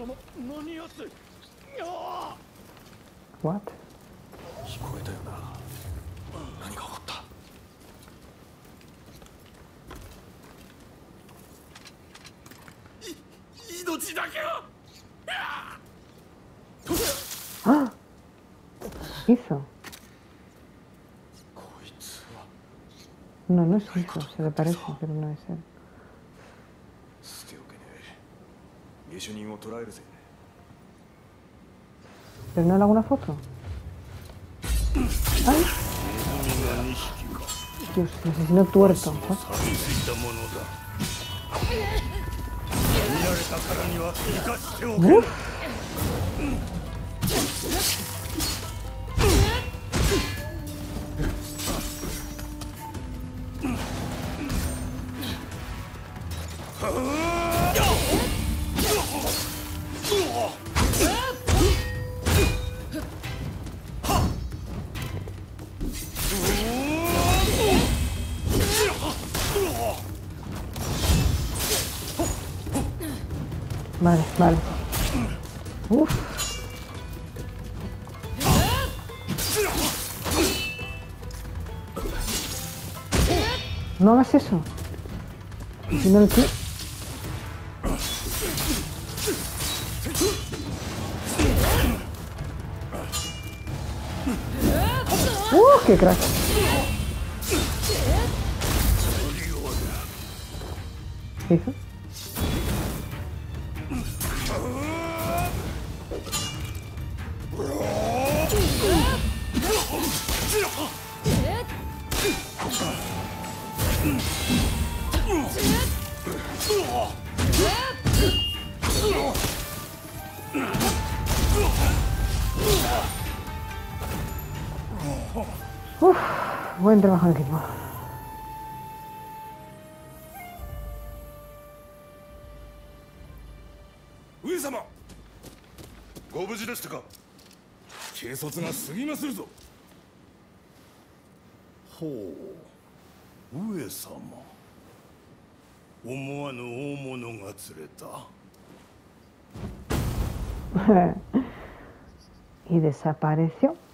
What? 聞こえたよな。何が起こった？命だけは。 ¡Ah! ¿Hizo? No, no es hizo, se le parece, pero no es él. 捨ておけねえ。下手人を捕らえるぜ。 ¿Pero no le hago una foto? ¡Ay! Dios, asesino tuerto. ¿Uf? Vale, vale. Uf. No hagas eso. Si no, ¿qué? ¡Qué crack! ¿Qué hizo? Uf, buen trabajo en equipo. 上様、ご無事でしたか。警察が過ぎまするぞ。ほう、上様。思わぬ大物が釣れた。 Y desapareció.